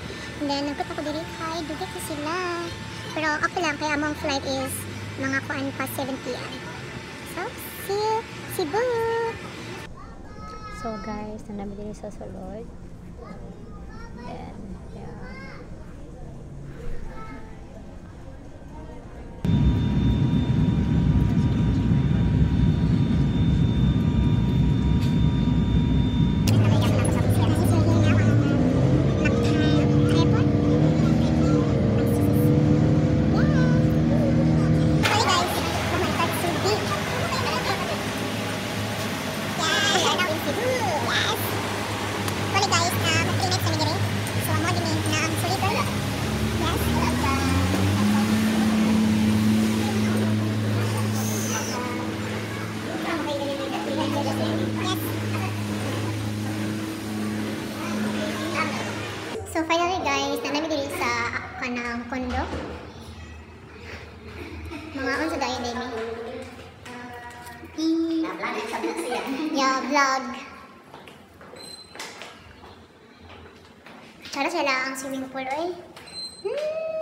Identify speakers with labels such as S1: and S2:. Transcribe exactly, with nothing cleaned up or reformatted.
S1: And then, nagput ako diri kay dugay ko sila. Pero ako lang, kaya among flight is mga kuan pa seven p m So, see you, Cebu!
S2: So guys, nandami din sa sulod. Then, yeah.
S1: So finally guys, nanami diri sa kanang kondo. Mga unsa dayon dini? Mm. Yeah, vlog. Tara sila ang swimming pool oy. Hmm.